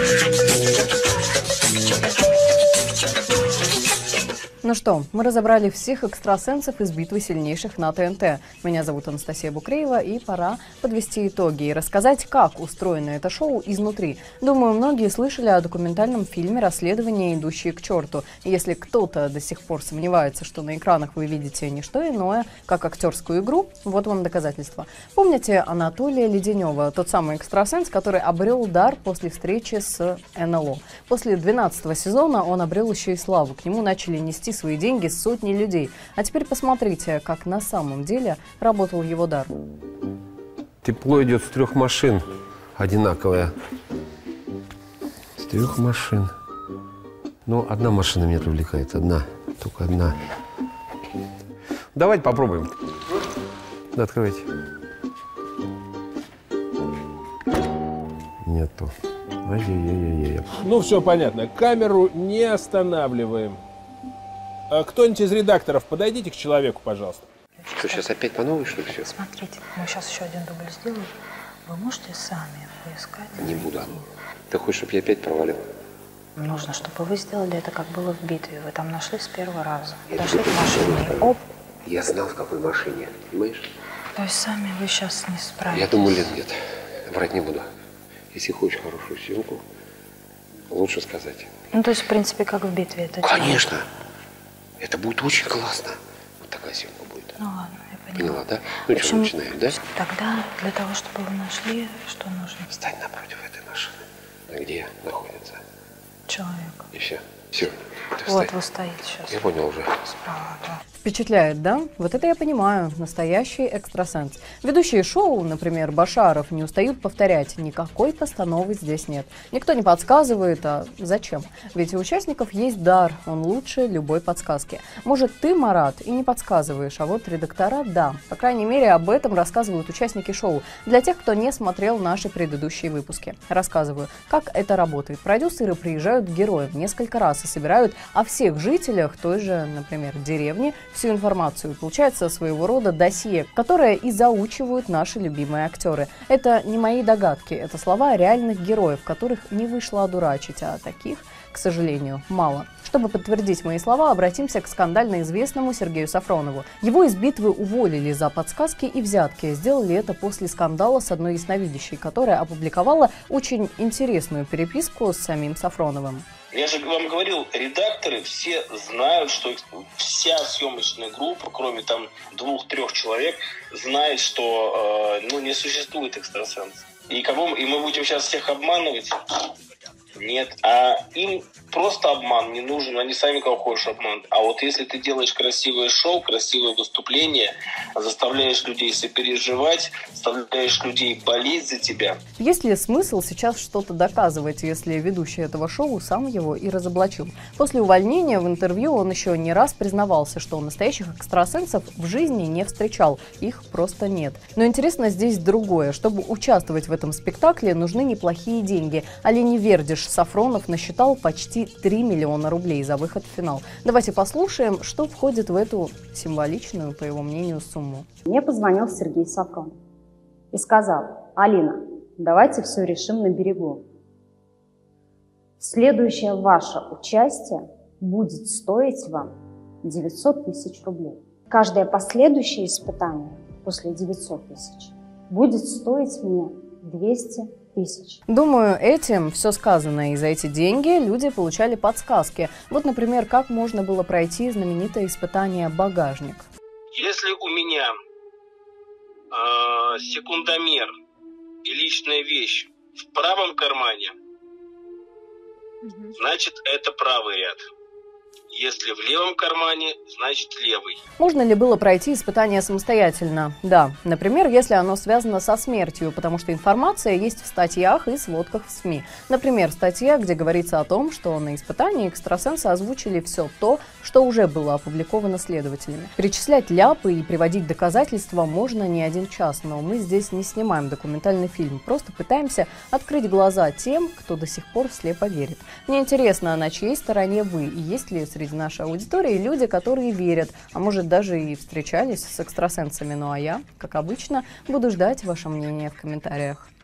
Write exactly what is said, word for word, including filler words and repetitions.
Ну что, мы разобрали всех экстрасенсов из битвы сильнейших на ТНТ. Меня зовут Анастасия Букреева, и пора подвести итоги и рассказать, как устроено это шоу изнутри. Думаю, многие слышали о документальном фильме «Расследование, идущие к черту». И если кто-то до сих пор сомневается, что на экранах вы видите не что иное, как актерскую игру, вот вам доказательства. Помните Анатолия Леденева, тот самый экстрасенс, который обрел дар после встречи с эн эл о? После двенадцатого сезона он обрел еще и славу. К нему начали нести свои деньги сотни людей. А теперь посмотрите, как на самом деле работал его дар. Тепло идет с трех машин, одинаковое. С трех машин. Ну, одна машина меня привлекает, одна, только одна. Давайте попробуем. Да, открывайте. Нету. Ай-яй-яй-яй-яй. Ну, все понятно. Камеру не останавливаем. Кто-нибудь из редакторов, подойдите к человеку, пожалуйста. Что, сейчас опять по новой, что ли, все? Смотрите, мы сейчас еще один дубль сделаем. Вы можете сами поискать? Не буду. Ты хочешь, чтобы я опять провалил? Нужно, чтобы вы сделали это, как было в битве. Вы там нашли с первого раза. Я Дошли к машине. Оп. Я знал, в какой машине, понимаешь? То есть сами вы сейчас не справитесь? Я думаю, Лен, нет. Врать не буду. Если хочешь хорошую съемку, лучше сказать. Ну, то есть, в принципе, как в битве это Конечно. Делать. Это будет очень классно. Вот такая съемка будет. Ну ладно, я поняла. Поняла, да? Ну что, начинаем, да? Тогда для того, чтобы вы нашли, что нужно? Встань напротив этой машины. Где находится? Человек. И все. Все. Вот вы стоите сейчас. Я понял уже. Справа, да. Впечатляет, да? Вот это я понимаю. Настоящий экстрасенс. Ведущие шоу, например, Башаров, не устают повторять: никакой постановы здесь нет. Никто не подсказывает, а зачем? Ведь у участников есть дар, он лучше любой подсказки. Может, ты, Марат, и не подсказываешь, а вот редактора – да. По крайней мере, об этом рассказывают участники шоу. Для тех, кто не смотрел наши предыдущие выпуски. Рассказываю, как это работает. Продюсеры приезжают к героям несколько раз и собирают о всех жителях той же, например, деревни, всю информацию. Получается своего рода досье, которое и заучивают наши любимые актеры. Это не мои догадки, это слова реальных героев, которых не вышло одурачить, а таких, к сожалению, мало. Чтобы подтвердить мои слова, обратимся к скандально известному Сергею Сафронову. Его из битвы уволили за подсказки и взятки. Сделали это после скандала с одной ясновидящей, которая опубликовала очень интересную переписку с самим Сафроновым. Я же вам говорил, редакторы все знают, что вся съемочная группа, кроме там двух-трех человек, знает, что э, ну, не существует экстрасенсов. И, кого, и мы будем сейчас всех обманывать? Нет. А им просто обман не нужен, они сами кого хочешь обманывать. А вот если ты делаешь красивое шоу, красивое выступление, заставляешь людей сопереживать, заставляешь людей болеть за тебя. Есть ли смысл сейчас что-то доказывать, если ведущий этого шоу сам его и разоблачил? После увольнения в интервью он еще не раз признавался, что настоящих экстрасенсов в жизни не встречал, их просто нет. Но интересно здесь другое. Чтобы участвовать в этом спектакле, нужны неплохие деньги. Олени Вердиш Сафронов насчитал почти три миллиона рублей за выход в финал. Давайте послушаем, что входит в эту символичную, по его мнению, сумму. Мне позвонил Сергей Сафронов и сказал: Алина, давайте все решим на берегу. Следующее ваше участие будет стоить вам девятьсот тысяч рублей. Каждое последующее испытание после девятисот тысяч будет стоить мне двести тысяч. Думаю, этим все сказано, и за эти деньги люди получали подсказки. Вот, например, как можно было пройти знаменитое испытание «Багажник». Если у меня э, секундомер и личная вещь в правом кармане, угу. значит, это правый ряд. Если в левом кармане, значит левый. Можно ли было пройти испытание самостоятельно? Да. Например, если оно связано со смертью, потому что информация есть в статьях и сводках в СМИ. Например, статья, где говорится о том, что на испытании экстрасенсы озвучили все то, что уже было опубликовано следователями. Перечислять ляпы и приводить доказательства можно не один час, но мы здесь не снимаем документальный фильм, просто пытаемся открыть глаза тем, кто до сих пор слепо верит. Мне интересно, на чьей стороне вы, и есть ли среди нашей аудитории люди, которые верят, а может даже и встречались с экстрасенсами. Ну а я, как обычно, буду ждать ваше мнение в комментариях.